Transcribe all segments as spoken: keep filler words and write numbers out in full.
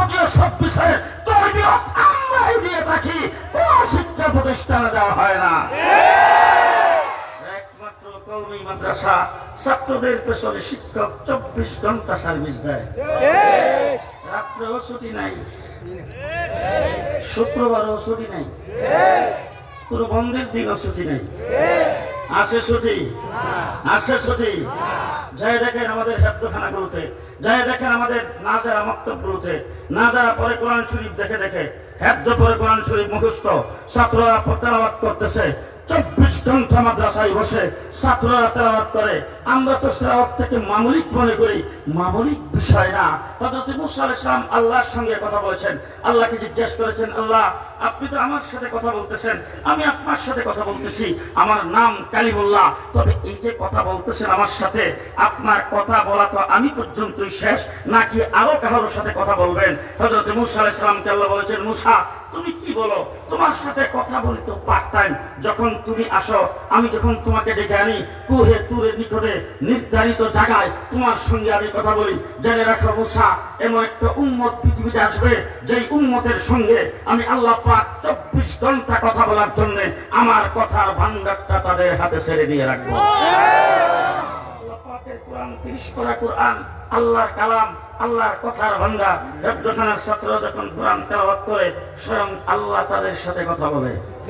যাবতীয় সব বিষয়ে তরবিয়ত আমরাই দিয়ে থাকি, কোন শিক্ষা প্রতিষ্ঠানে দেওয়া হয় না। একমাত্র কওমি মাদ্রাসা ছাত্রদের পেছনে শিক্ষক চব্বিশ ঘন্টা সার্ভিস দেয়, রাত্রেও ছুটি নাই, শুক্রবারও ছুটি নাই, কোন বন্ধের দিনও ছুটি নেই। আছে ছুটি, আছে ছুটি। যাই দেখেন আমাদের হেফজখানাগুলোতে, যাই দেখেন আমাদের নাজারা মক্তবগুলোতে, নাজারা পরে কোরআন শরীফ দেখে দেখে, হেফজ পরে কোরআন শরীফ মুখস্থ, ছাত্ররা তেলাওয়াত করতেছে। চব্বিশ ঘন্টা মাদ্রাসায় বসে ছাত্ররা তেলাওয়াত করে। আমরা তো তেলাওয়াত থেকে মামুলিক মনে করি, মামুলিক বিষয় না। হযরত মুসা আলাইহিস সালাম আল্লাহর সঙ্গে কথা বলেছেন, আল্লাহকে জিজ্ঞেস করেছেন, আল্লাহ আপনি তো আমার সাথে কথা বলতেছেন, আমি আপনার সাথে কথা বলতেছি, আমার নাম কালিমুল্লাহ, তবে এই যে কথা বলতেছেন আমার সাথে, আপনার কথা বলা তো আমি পর্যন্তই শেষ, নাকি আরো কারোর সাথে কথা বলবেন? হযরত মুসা আলাইহিস সালামকে আল্লাহ বলেছেন, মুসা তুমি কি বলো, তোমার সাথে কথা বলি তো পার্ট টাইম, যখন তুমি আসো, আমি যখন তোমাকে ডেকে আনি কুহে তুরের নিকটে নির্ধারিত জায়গায়, তোমার সঙ্গে আমি কথা বলি। জেনে রাখো মুসা, এমন একটা উম্মত পৃথিবীতে আসবে যেই উম্মতের সঙ্গে আমি আল্লাহ পাক চব্বিশ ঘন্টা কথা বলার জন্য আমার কথার ভান্ডারটা তাদের হাতে ছেড়ে দিয়ে রাখবো। আল্লাহ পাকের কোরআন, তিরিশ পারা কোরআন, আল্লাহর কালাম, আল্লাহর কথার ভান্ডার। হেফজখানার ছাত্র যখন কোরআন তেলাওয়াত করে, স্বয়ং আল্লাহ তাদের সাথে কথা বলে।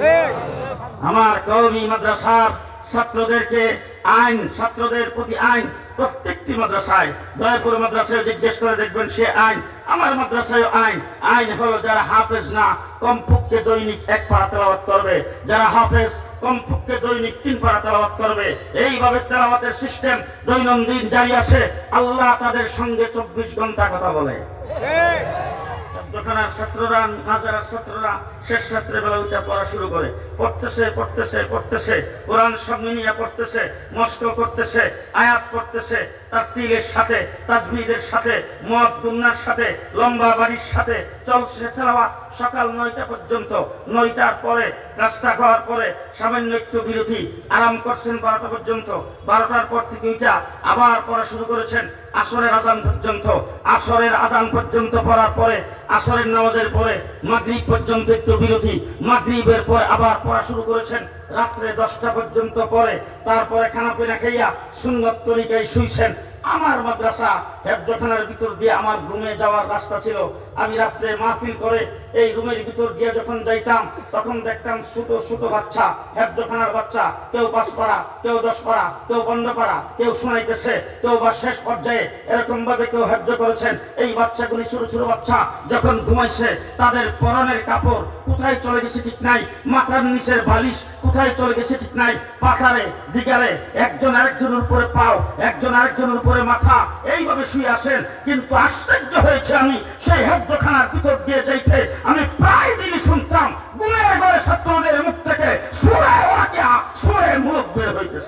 আমার কওমি মাদ্রাসার ছাত্রদেরকে আইন, ছাত্রদের প্রতি আইন প্রত্যেকটি মাদ্রাসায়, দয়াপুর মাদ্রাসায় জিজ্ঞেস করে দেখবেন সে আইন, আমার মাদ্রাসায় আইন। আইন হলো যারা হাফেজ না কমপক্ষে দৈনিক এক পারা তেলাওয়াত করবে, যারা হাফেজ কমপক্ষে দৈনিক তিন পারা তেলাওয়াত করবে। এইভাবে তেলাওয়াতের সিস্টেম দৈনন্দিন জারি আছে। আল্লাহ তাদের সঙ্গে চব্বিশ ঘন্টা কথা বলে। হেফজখানার ছাত্ররা, নাজারার ছাত্ররা শেষ রাত্রে বেলা উঠে পড়া শুরু করে, পড়তেছে পড়তেছে পড়তেছে কোরআন সামনে নিয়ে পড়তেছে, মস্ক করতেছে, আয়াত পড়তেছে, তারতিলের সাথে, তাজবিদের সাথে, মদ দুন্নার সাথে, লম্বা বাড়ির সাথে চলছে তেলাওয়াত সকাল নয়টা পর্যন্ত। নয়টার পরে নাস্তা খাওয়ার পরে সামান্য একটু বিরতি, আরাম করছেন বারোটা পর্যন্ত। বারোটার পর থেকে ওইটা আবার পড়া শুরু করেছেন আসরের আজান পর্যন্ত। আসরের আজান পর্যন্ত পড়ার পরে, আসরের নামাজের পরে মাগরিব পর্যন্ত একটু বিরতি, মাগরিবের পরে আবার পড়া শুরু করেছেন রাত্রে দশটা পর্যন্ত পরে। তারপরে খানা পিনা খাইয়া সুন্নত তরিকায় শুইছেন। আমার মাদ্রাসা হেফজখানার ভিতর দিয়ে আমার রুমে যাওয়ার রাস্তা ছিল। আমি রাত্রে মাহফিল করে এই রুমের ভিতর দিয়ে যখন যাইতাম, তখন দেখতাম ছোট ছোট বাচ্চা, হেফজখানার বাচ্চা, কেউ পাঁচ পারা, কেউ দশ পারা, কেউ পনেরো পারা, কেউ শোনাইতেছে, কেউ বা শেষ পর্যায়ে এরকম ভাবে কেউ হেফজ করেছেন। এই বাচ্চাগুলি ছোট ছোট বাচ্চা যখন ঘুমাইছে, তাদের পরনের কাপড় কোথায় চলে গেছে ঠিক নাই, মাথার নিচের বালিশ কোথায় চলে গেছে ঠিক নাই, পাখারে দিগারে একজন আরেকজনের উপরে পাও, একজন আরেকজনের উপরে মাথা, এইভাবে শুয়ে আসেন। কিন্তু আশ্চর্য হয়েছে আমি সেই হেফজখানার ভিতর দিয়ে যাইতে আমি প্রায় দিনই শুনতাম গুণের ঘরে ছাত্রদের মুখ থেকে সূরা ওয়াকিয়া, সূরা মুলক বের হইতেছে।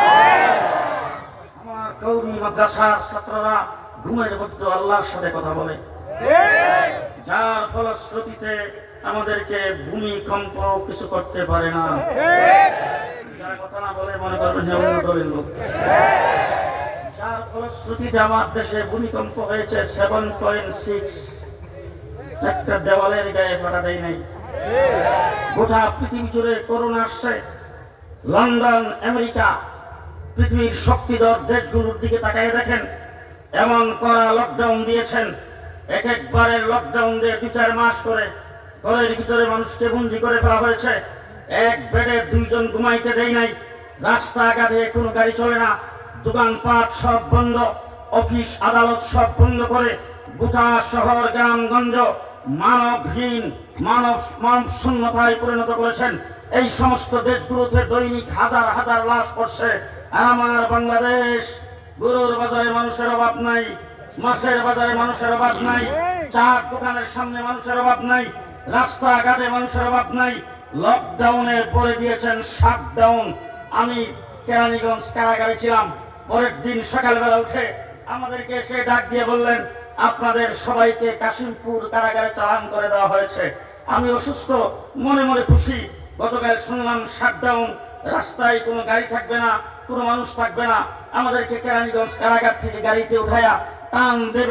আমার কওমি মাদ্রাসার ছাত্ররা ঘুমের মধ্যে আল্লাহর সাথে কথা বলে, যার ফলশ্রুতিতে আমাদেরকে ভূমিকম্প কিছু করতে পারে না। যারা কথা না বলে মনে করবেন যে অন্য দলের লোক। যার ফলশ্রুতিতে আমার দেশে ভূমিকম্প হয়েছে সেভেন পয়েন্ট সিক্স, একটা দেওয়ালের গায়ে ফাটা দেয় নাই। গোটা পৃথিবী জুড়ে করোনা আসছে। লন্ডন, আমেরিকা, পৃথিবীর শক্তিধর দেশগুলোর দিকে তাকিয়ে দেখেন, এমন কড়া লকডাউন দিয়েছেন। এক একবারের লকডাউন দিয়ে দু চার মাস করে ঘরের ভিতরে মানুষকে বন্দি করে ফেলা হয়েছে। এক বেডে দুইজন ঘুমাইতে দেয় নাই। রাস্তাঘাটে কোনো গাড়ি চলে না, দোকানপাট সব বন্ধ, অফিস আদালত সব বন্ধ করে গোটা শহর গ্রামগঞ্জ মানবহীন, মানব মানব শূন্যতায় পরিণত করেছেন। এই সমস্ত দেশগুলোতে দৈনিক হাজার হাজার লাশ পড়ছে। আর আমার বাংলাদেশ, গরুর বাজারে মানুষের অভাব নাই, মাছের বাজারে মানুষের অভাব নাই, চার দোকানের সামনে মানুষের অভাব নাই, রাস্তাঘাটে মানুষের অভাব নাই। লকডাউনে পরে দিয়েছেন শাটডাউন। আমি কেরানীগঞ্জ কারাগারে ছিলাম। পরের দিন সকালবেলা উঠে আমাদেরকে এসে ডাক দিয়ে বললেন, আপনাদের সবাইকে কাশিমপুর কারাগারে চালান করে দেওয়া হয়েছে। আমি অসুস্থ, মনে মনে খুশি। গতকাল শুনলাম শাটডাউন, রাস্তায় কোনো গাড়ি থাকবে না, কোনো মানুষ থাকবে না। আমাদেরকে কেরানীগঞ্জ কারাগার থেকে গাড়িতে উঠাইয়া টান দেবে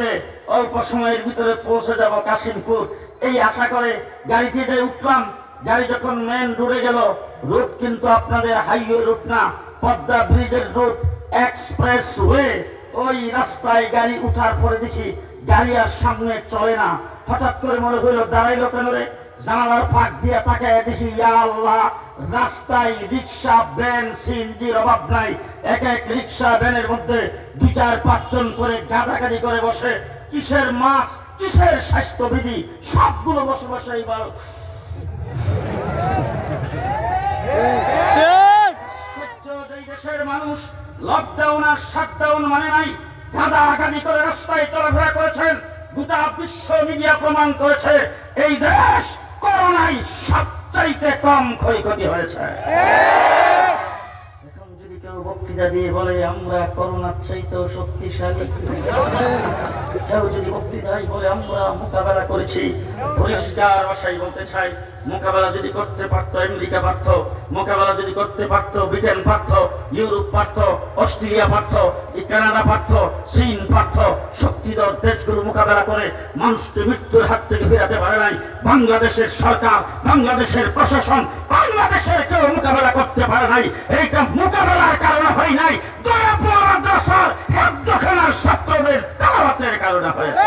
অল্প সময়ের ভিতরে পৌঁছে যাব কাশিমপুর, এই আশা করে গাড়িতে যে উঠলাম। গাড়ি যখন মেন রোডে গেল, রোড কিন্তু আপনাদের হাইওয়ে রুট না, পদ্মা ব্রিজের রুট, এক্সপ্রেস ওয়ে। ওই রাস্তায় গাড়ি উঠার পরে দেখি গাড়ি আর সামনে চলে না। হঠাৎ করে মনে হইল দাঁড়াইলো কেন রে? জানালার ফাঁক দিয়ে তাকায় দেখি, ইয়া আল্লাহ, রাস্তায় রিক্সা ভ্যান সিএনজির অভাব নাই। এক এক রিক্সা ভ্যানের মধ্যে দুই চার পাঁচজন করে গাদাগাদি করে বসে। কিসের মাস্ক, কিসের স্বাস্থ্যবিধি, সবগুলো বসে বসে এইবার দেশের মানুষ লকডাউন আর শাটডাউন মানে নাই, গাদাগাদি করে রাস্তায় চলাফেরা করেছেন। গোটা বিশ্ব মিডিয়া প্রমাণ করেছে এই দেশ করোনায় সবচাইতে কম ক্ষয়ক্ষতি হয়েছে। এখন যদি কেউ বক্তৃতা দিয়ে বলে আমরা করোনার চাইতেও শক্তিশালী, কেউ যদি বক্তৃতায় বলে আমরা মোকাবেলা করেছি, পরিষ্কার ভাষায় বলতে চাই, মোকাবেলা যদি করতে পারতো আমেরিকা পারত, মোকাবেলা যদি করতে পারতো ব্রিটেন পারত, ইউরোপ পারত, অস্ট্রেলিয়া পারত, কানাডা পারত, চীন পারত। শক্তিধর দেশগুলো মোকাবেলা করে মানুষকে মৃত্যুর হাত থেকে ফেরাতে পারে নাই। বাংলাদেশের সরকার, বাংলাদেশের প্রশাসন, বাংলাদেশের কেউ মোকাবেলা করতে পারে নাই। এইটা মোকাবেলার কারণে হয় নাই, দয়াপুর মাদ্রাসার হেফজখানার ছাত্রদের তেলাওয়াতের কারণে হয়েছে,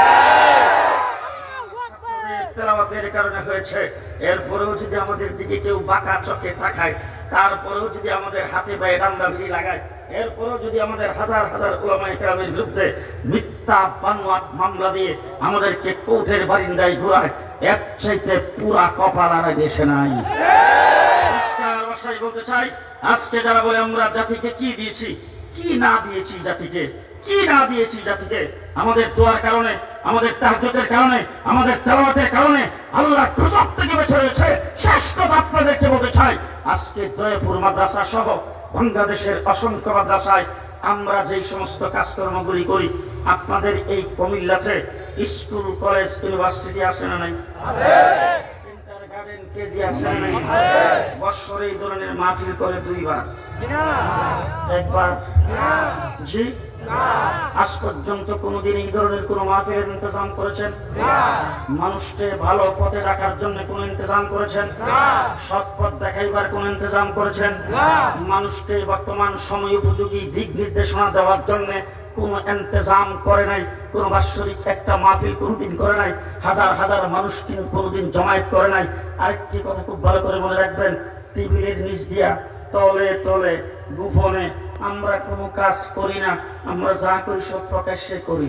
তেলাওয়াতের কারণে হয়েছে। এরপরেও যদি আমাদের দিকে কেউ বাঁকা চোখে তাকায়, তারপরেও যদি আমাদের হাতে পায়ে ডান্ডা বিড়ি লাগায়, এরপরেও যদি আমাদের হাজার হাজার উলামায়ে কেরামের বিরুদ্ধে মিথ্যা বানোয়াট মামলা দিয়ে আমাদেরকে কোর্টের বারিন্দায় ঘুরায়, এর চাইতে পুরা কপাল আর দেশে নাই। পরিষ্কার ভাষায় বলতে চাই, আজকে যারা বলে আমরা জাতিকে কি দিয়েছি, কি না দিয়েছি জাতিকে, কি না দিয়েছি জাতিকে, আমাদের দোয়ার কারণে, আমাদের তাহাজ্জুদের কারণে, আমাদের তেলাওয়াতের কারণে আল্লাহ গজব থেকে বেঁচে রয়েছে। শেষ কথা আপনাদেরকে বলতে চাই, আজকে দয়াপুর মাদ্রাসা সহ বাংলাদেশের অসংখ্য মাদ্রাসায় আমরা যেই সমস্ত কাজকর্মগুলি করি, আপনাদের এই কুমিল্লাতে স্কুল, কলেজ, ইউনিভার্সিটি আছে না নাই? ইন্টারগার্ডেন, কেজি আছে না নাই? বৎসরে এই ধরনের মাহফিল করে দুইবার, একবার, জি, আজ পর্যন্ত কোনদিন এই ধরনের কোন মাহফিলের ইন্তজাম করেছেন? মানুষকে ভালো পথে রাখার জন্য কোন ইন্তজাম করেছেন? সৎ পথ দেখাইবার কোন ইন্তজাম করেছেন? মানুষকে বর্তমান সময় উপযোগী দিক নির্দেশনা দেওয়ার জন্য কোন ইন্তজাম করে নাই? কোন বাৎসরিক একটা মাহফিল কোনদিন করে নাই? হাজার হাজার মানুষ কিন্তু কোনদিন জমায়েত করে নাই। আরেকটি কথা খুব ভালো করে মনে রাখবেন, টেবিলের নিচ দিয়া তলে তলে গোপনে আমরা কোনো কাজ করি না, আমরা যা করি সব প্রকাশ্যে করি।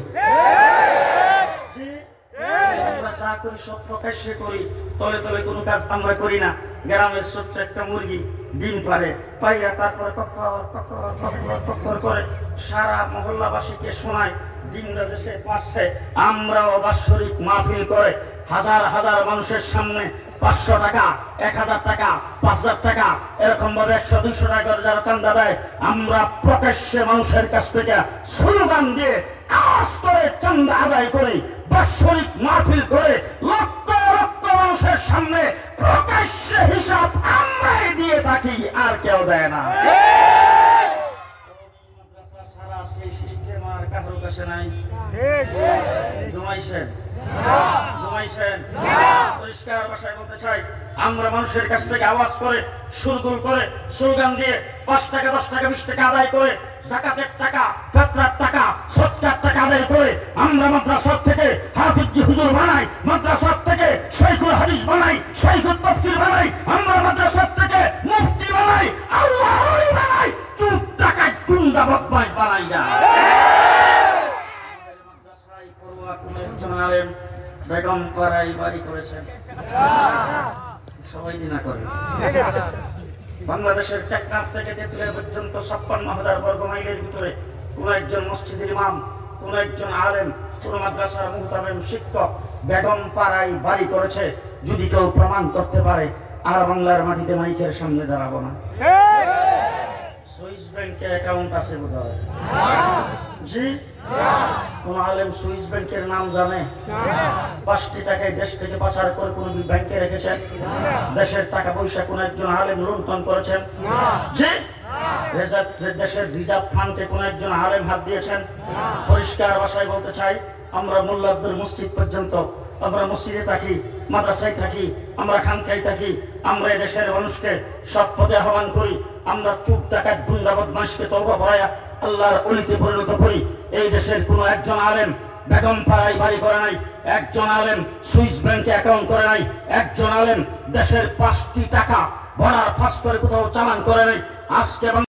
আমরা যা করি সব প্রকাশ্যে করি, তলে তলে কোনো কাজ আমরা করি না। গ্রামের ছোট্ট একটা মুরগি ডিম পারে, পাইয়া তারপরে কক্কর কক্কর কক্কর কক্কর করে সারা মহল্লাবাসীকে শোনায়, ডিমরা দেশে পাচ্ছে। আমরাও বাৎসরিক মাহফিল করে হাজার হাজার মানুষের সামনে পাঁচশো টাকা, এক হাজার টাকা, পাঁচ হাজার টাকা, এরকম ভাবে একশো দুইশো টাকা করে যারা চান্দা দেয়, আমরা প্রকাশ্যে মানুষের কাছ থেকে স্লোগান দিয়ে কাজ করে চান্দা আদায় করে বাৎসরিক মাহফিল করে লক্ষ লক্ষ মানুষের সামনে প্রকাশ্যে হিসাব আমরাই দিয়ে থাকি, আর কেউ দেয় না। সারা সেই সিস্টেম আর কারোর কাছে নাই। ঘুমাইছেন, ঘুমাইছেন। পরিষ্কার ভাষায় বলতে চাই, আমরা মানুষের কাছ থেকে আওয়াজ করে, সুরগুল করে, স্লোগান দিয়ে পাঁচ টাকা, দশ টাকা, বিশ টাকা আদায় করে, যাকাতের টাকা, ফিতরার টাকা, সদকার টাকা আদায় করে আমরা মাদ্রাসার থেকে হাফিজ হুজুর বানাই, মাদ্রাসার থেকে শাইখুল হাদিস বানাই, শাইখুল তাফসীর বানাই, আমরা মাদ্রাসার থেকে মুফতি বানাই, আল্লাহর ওলি বানাই, চুপ টাকায় গুন্ডা বদমাশ বানাই না। মাদ্রাসায় করোয়া কোন একজন আলেম বেগম পাড়ায় বাড়ি করেছেন, সবাই দিনা করে। বাংলাদেশের টেকনাফ থেকে তেঁতুলিয়া পর্যন্ত ছাপ্পান্ন হাজার বর্গ মাইলের ভিতরে কোন একজন মসজিদের ইমাম, কোন একজন আলেম, কোন মাদ্রাসার মুহতামিম শিক্ষক বেগম পাড়ায় বাড়ি করেছে, যদি কেউ প্রমাণ করতে পারে, আর বাংলার মাটিতে মাইকের সামনে দাঁড়াবো না। সুইস ব্যাংকে অ্যাকাউন্ট আছে বোধহয়, জি? কোন আলেম সুইস ব্যাংকের নাম জানে? পাঁচটি টাকায় দেশ থেকে পাচার করে কোন ব্যাংকে রেখেছেন? দেশের টাকা পয়সা কোন একজন আলেম লুণ্ঠন করেছেন? জি? দেশের রিজার্ভ ফান্ডে কোন একজন আলেম হাত দিয়েছেন? পরিষ্কার ভাষায় বলতে চাই, আমরা মোল্লা আব্দুল মসজিদ পর্যন্ত, আমরা মসজিদে থাকি, মাদ্রাসায় থাকি, আমরা খানকায় থাকি, আমরা এই দেশের মানুষকে সৎ পথে আহ্বান করি। আমরা চুপ ডাকাত গুন্ডা বদমাশকে তওবা পড়ায়া আল্লাহর অলিতে পরিণত করি। এই দেশের কোনো একজন আলেম বেগম পাড়ায় বাড়ি করে নাই, একজন আলেম সুইস ব্যাংকে অ্যাকাউন্ট করে নাই, একজন আলেম দেশের পাঁচটি টাকা বড়ার ফাঁস করে কোথাও চালান করে নাই। আজকে